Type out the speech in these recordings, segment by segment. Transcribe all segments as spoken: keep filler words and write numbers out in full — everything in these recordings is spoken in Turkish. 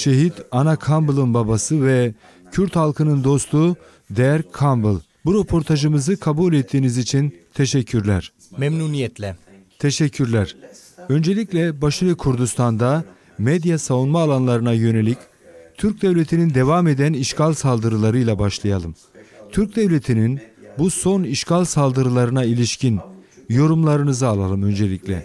şehit Ana Campbell'ın babası ve Kürt halkının dostu Der Campbell. Bu röportajımızı kabul ettiğiniz için teşekkürler. Memnuniyetle. Teşekkürler. Öncelikle Başarı Kurdistan'da medya savunma alanlarına yönelik Türk Devleti'nin devam eden işgal saldırılarıyla başlayalım. Türk Devleti'nin bu son işgal saldırılarına ilişkin yorumlarınızı alalım öncelikle.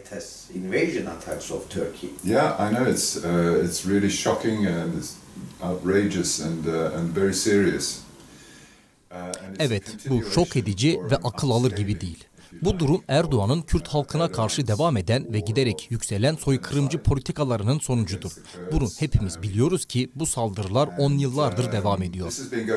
Yeah, I know it's uh, it's really shocking and it's outrageous and uh, and very serious. Evet, bu şok edici ve akıl alır gibi değil. Bu durum Erdoğan'ın Kürt halkına karşı devam eden ve giderek yükselen soykırımcı politikalarının sonucudur. Bunu hepimiz biliyoruz ki bu saldırılar on yıllardır devam ediyor.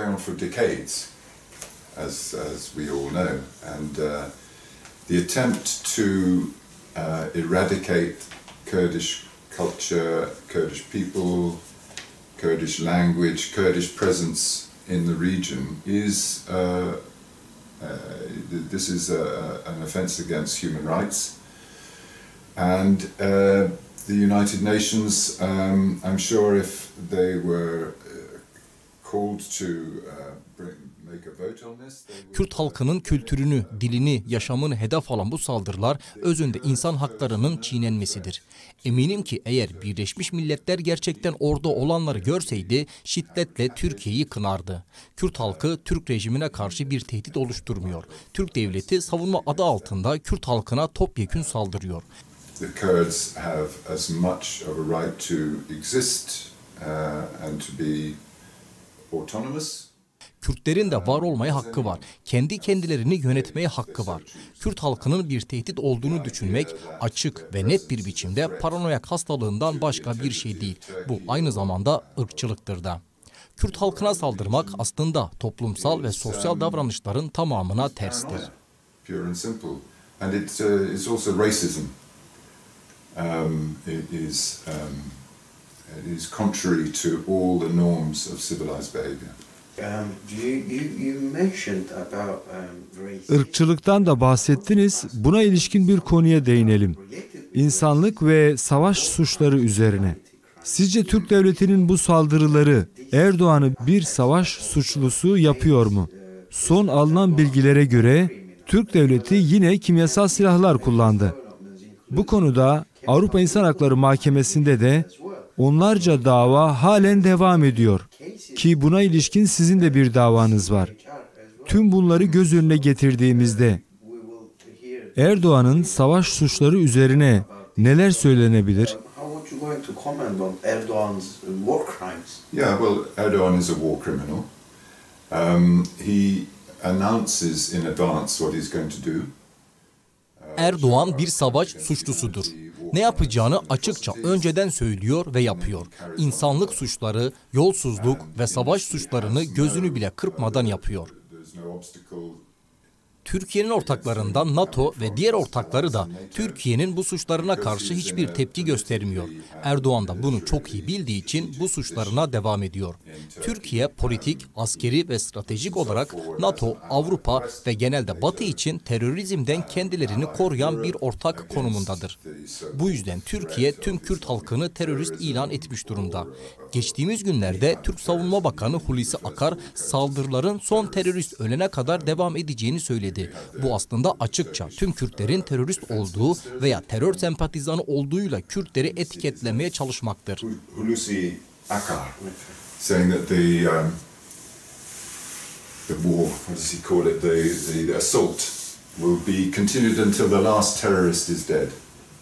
As, as we all know, and uh, the attempt to uh, eradicate Kurdish culture, Kurdish people, Kurdish language, Kurdish presence in the region is uh, uh, this is a, an offence against human rights, and uh, the United Nations, um, I'm sure if they were uh, called to uh, bring Kürt halkının kültürünü, dilini, yaşamını hedef alan bu saldırılar özünde insan haklarının çiğnenmesidir. Eminim ki eğer Birleşmiş Milletler gerçekten orada olanları görseydi şiddetle Türkiye'yi kınardı. Kürt halkı Türk rejimine karşı bir tehdit oluşturmuyor. Türk devleti savunma adı altında Kürt halkına topyekün saldırıyor. The Kurds have as much of a right to exist uh, and to be autonomous. Kürtlerin de var olmaya hakkı var. Kendi kendilerini yönetmeye hakkı var. Kürt halkının bir tehdit olduğunu düşünmek açık ve net bir biçimde paranoyak hastalığından başka bir şey değil. Bu aynı zamanda ırkçılıktır da. Kürt halkına saldırmak aslında toplumsal ve sosyal davranışların tamamına terstir. And it's uh, it's also racism. Um, it is um, it is contrary to all the norms of civilized behavior. Irkçılıktan da bahsettiniz. Buna ilişkin bir konuya değinelim. İnsanlık ve savaş suçları üzerine. Sizce Türk Devleti'nin bu saldırıları Erdoğan'ı bir savaş suçlusu yapıyor mu? Son alınan bilgilere göre Türk Devleti yine kimyasal silahlar kullandı. Bu konuda Avrupa İnsan Hakları Mahkemesi'nde de onlarca dava halen devam ediyor. Ki buna ilişkin sizin de bir davanız var. Tüm bunları göz önüne getirdiğimizde Erdoğan'ın savaş suçları üzerine neler söylenebilir? Yeah, well, Erdoğan is a war criminal. Um, he announces in advance what he's going to do. Erdoğan bir savaş suçlusudur. Ne yapacağını açıkça önceden söylüyor ve yapıyor. İnsanlık suçları, yolsuzluk ve savaş suçlarını gözünü bile kırpmadan yapıyor. Türkiye'nin ortaklarından NATO ve diğer ortakları da Türkiye'nin bu suçlarına karşı hiçbir tepki göstermiyor. Erdoğan da bunu çok iyi bildiği için bu suçlarına devam ediyor. Türkiye politik, askeri ve stratejik olarak NATO, Avrupa ve genelde Batı için terörizmden kendilerini koruyan bir ortak konumundadır. Bu yüzden Türkiye tüm Kürt halkını terörist ilan etmiş durumda. Geçtiğimiz günlerde Türk Savunma Bakanı Hulusi Akar saldırıların son terörist ölene kadar devam edeceğini söyledi. Bu aslında açıkça tüm Kürtlerin terörist olduğu veya terör sempatizanı olduğuyla Kürtleri etiketlemeye çalışmaktır. Hulusi Akar saying that the um, the war, what does he call it, the the assault will be continued until the last terrorist is dead.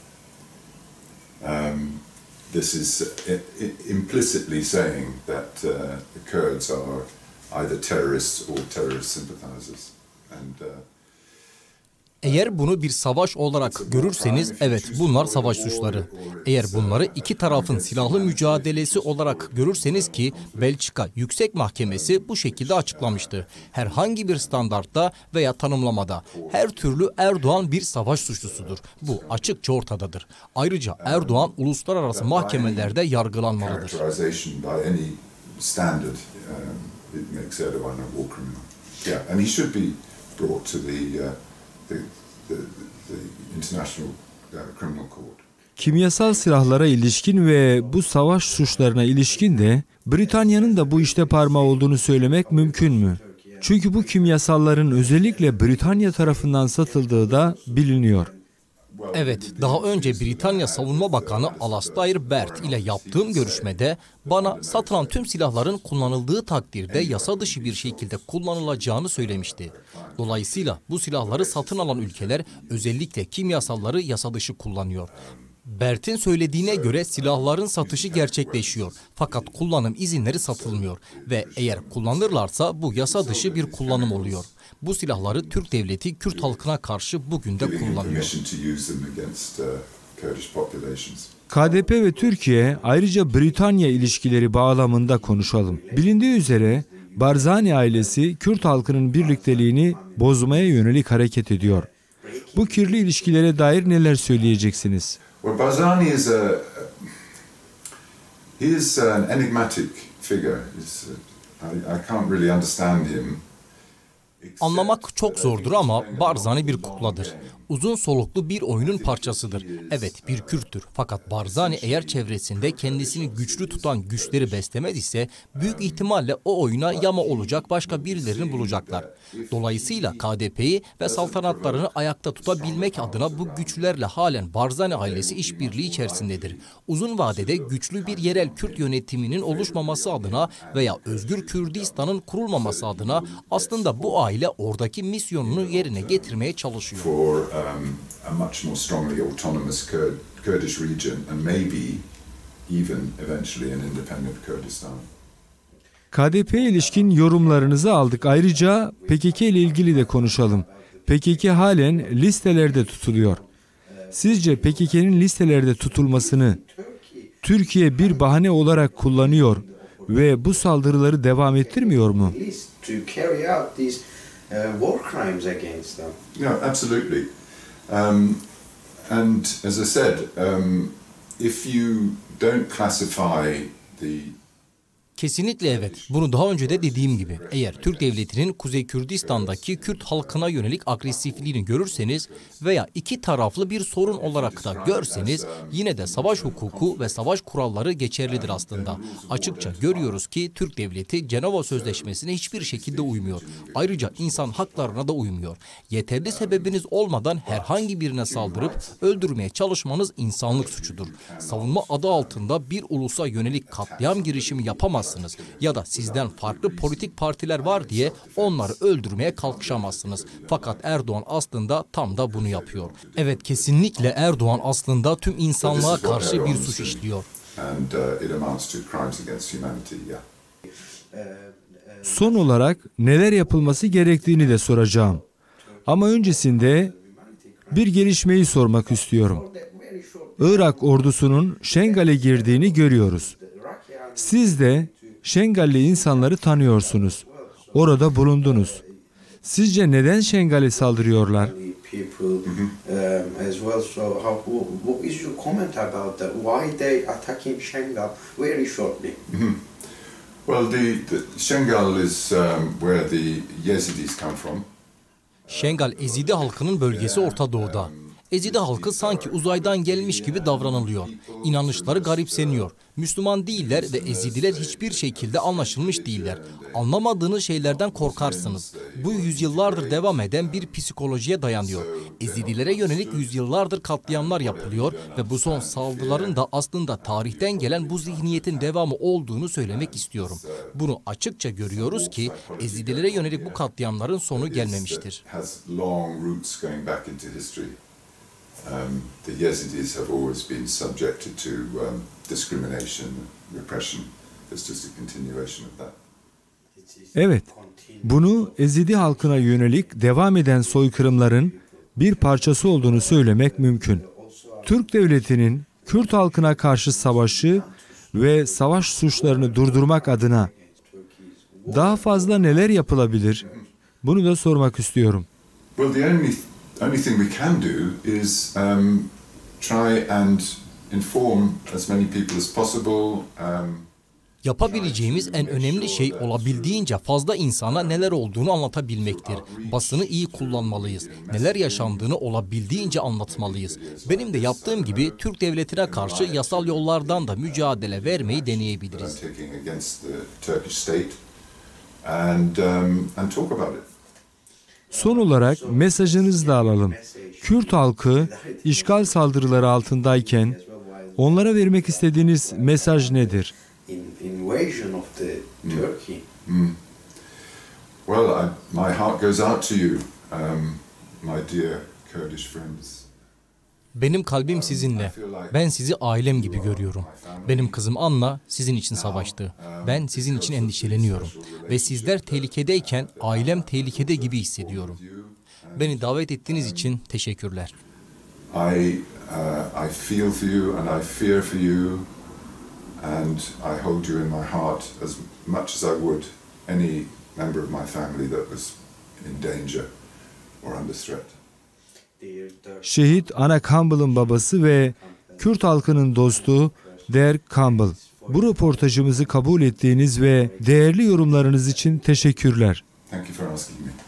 Um, This is implicitly saying that uh, the Kurds are either terrorists or terrorist sympathizers. And uh, Eğer bunu bir savaş olarak görürseniz evet bunlar savaş suçları. Eğer bunları iki tarafın silahlı mücadelesi olarak görürseniz ki Belçika Yüksek Mahkemesi bu şekilde açıklamıştı. Herhangi bir standartta veya tanımlamada her türlü Erdoğan bir savaş suçlusudur. Bu açıkça ortadadır. Ayrıca Erdoğan uluslararası mahkemelerde yargılanmalıdır. The, the, the International uh, Criminal Court. Kimyasal silahlara ilişkin ve bu savaş suçlarına ilişkin de Britanya'nın da bu işte parmağı olduğunu söylemek mümkün mü? Çünkü bu kimyasalların özellikle Britanya tarafından satıldığı da biliniyor. Evet, daha önce Britanya Savunma Bakanı Alastair Bert ile yaptığım görüşmede bana satılan tüm silahların kullanıldığı takdirde yasa dışı bir şekilde kullanılacağını söylemişti. Dolayısıyla bu silahları satın alan ülkeler özellikle kimyasalları yasa dışı kullanıyor. Bert'in söylediğine göre silahların satışı gerçekleşiyor fakat kullanım izinleri satılmıyor ve eğer kullanırlarsa bu yasa dışı bir kullanım oluyor. Bu silahları Türk Devleti Kürt halkına karşı bugün de kullanıyor. K D P ve Türkiye ayrıca Britanya ilişkileri bağlamında konuşalım. Bilindiği üzere Barzani ailesi Kürt halkının birlikteliğini bozmaya yönelik hareket ediyor. Bu kirli ilişkilere dair neler söyleyeceksiniz? Well, Barzani is a he is an enigmatic figure. He's, I, I can't really understand him. Anlamak çok zordur ama Barzani bir kukladır. Uzun soluklu bir oyunun parçasıdır. Evet, bir Kürttür. Fakat Barzani eğer çevresinde kendisini güçlü tutan güçleri beslemez ise büyük ihtimalle o oyuna yama olacak başka birilerini bulacaklar. Dolayısıyla K D P'yi ve saltanatlarını ayakta tutabilmek adına bu güçlerle halen Barzani ailesi işbirliği içerisindedir. Uzun vadede güçlü bir yerel Kürt yönetiminin oluşmaması adına veya Özgür Kürdistan'ın kurulmaması adına aslında bu aile oradaki misyonunu yerine getirmeye çalışıyor. Um, a much more strongly autonomous Kurd, Kurdish region and maybe even eventually an independent Kurdistan. K D P'ye ilişkin yorumlarınızı aldık. Ayrıca P K K ile ilgili de konuşalım. P K K halen listelerde tutuluyor. Sizce P K K'nin listelerde tutulmasını Türkiye bir bahane olarak kullanıyor ve bu saldırıları devam ettirmiyor mu? Yeah, absolutely. Um, and as I said, um, if you don't classify the Kesinlikle evet. Bunu daha önce de dediğim gibi. Eğer Türk Devleti'nin Kuzey Kürdistan'daki Kürt halkına yönelik agresifliğini görürseniz veya iki taraflı bir sorun olarak da görseniz yine de savaş hukuku ve savaş kuralları geçerlidir aslında. Açıkça görüyoruz ki Türk Devleti Cenova Sözleşmesi'ne hiçbir şekilde uymuyor. Ayrıca insan haklarına da uymuyor. Yeterli sebebiniz olmadan herhangi birine saldırıp öldürmeye çalışmanız insanlık suçudur. Savunma adı altında bir ulusa yönelik katliam girişimi yapamazsınız. Ya da sizden farklı politik partiler var diye onları öldürmeye kalkışamazsınız. Fakat Erdoğan aslında tam da bunu yapıyor. Evet, kesinlikle Erdoğan aslında tüm insanlığa karşı bir suç işliyor. Son olarak neler yapılması gerektiğini de soracağım. Ama öncesinde bir gelişmeyi sormak istiyorum. Irak ordusunun Şengal'e girdiğini görüyoruz. Siz de Şengalli insanları tanıyorsunuz. Orada bulundunuz. Sizce neden Şengal'e saldırıyorlar? Well, the, the Şengal is um, where the Yazidis come from. Şengal, Ezidi halkının bölgesi Orta Doğu'da. Ezidi halkı sanki uzaydan gelmiş gibi davranılıyor. İnanışları garipseniyor. Müslüman değiller ve Ezidiler hiçbir şekilde anlaşılmış değiller. Anlamadığınız şeylerden korkarsınız. Bu yüzyıllardır devam eden bir psikolojiye dayanıyor. Ezidilere yönelik yüzyıllardır katliamlar yapılıyor ve bu son saldırıların da aslında tarihten gelen bu zihniyetin devamı olduğunu söylemek istiyorum. Bunu açıkça görüyoruz ki Ezidilere yönelik bu katliamların sonu gelmemiştir. Um, the Yazidis have always been subjected to um, discrimination, repression. It's just a continuation of that. Evet, bunu Ezidi halkına yönelik devam eden soykırımların bir parçası olduğunu söylemek mümkün. Türk Devleti'nin Kürt halkına karşı savaşı ve savaş suçlarını durdurmak adına daha fazla neler yapılabilir? Bunu da sormak istiyorum. Well, the only only thing we can do is um, try and inform as many people as possible. Um, Yapabileceğimiz en önemli şey olabildiğince fazla insana neler olduğunu anlatabilmektir. Basını iyi kullanmalıyız. Neler yaşandığını olabildiğince anlatmalıyız. Benim de yaptığım gibi Türk devletine karşı yasal yollardan da mücadele vermeyi deneyebiliriz. Son olarak mesajınızı da alalım. Kürt halkı işgal saldırıları altındayken onlara vermek istediğiniz mesaj nedir? Invasion of the Turkey. Mm. Well, I, my heart goes out to you, um, my dear Kurdish friends. Benim kalbim sizinle. Ben sizi ailem gibi görüyorum. Benim kızım Anna sizin için savaştı. Ben sizin için endişeleniyorum. Ve sizler tehlikedeyken ailem tehlikede gibi hissediyorum. Beni davet ettiğiniz için teşekkürler. I, uh, I feel for you and I fear for you. And I hold you in my heart as much as I would any member of my family that was in danger or under threat. Şehit Anna Campbell'ın babası ve Kürt halkının dostu Der Campbell. Bu röportajımızı kabul ettiğiniz ve değerli yorumlarınız için teşekkürler. Thank you for asking me.